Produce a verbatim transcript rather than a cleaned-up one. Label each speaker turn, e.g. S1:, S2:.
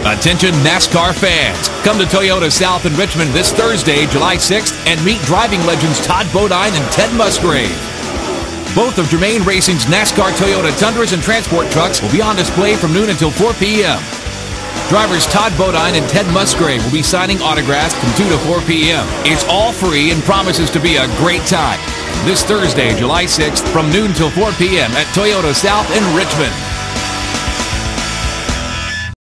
S1: Attention NASCAR fans. Come to Toyota South in Richmond this Thursday, July sixth, and meet driving legends Todd Bodine and Ted Musgrave. Both of Germain Racing's NASCAR Toyota Tundras and transport trucks will be on display from noon until four p m Drivers Todd Bodine and Ted Musgrave will be signing autographs from two to four p m It's all free and promises to be a great time. This Thursday, July sixth, from noon till four p m at Toyota South in Richmond.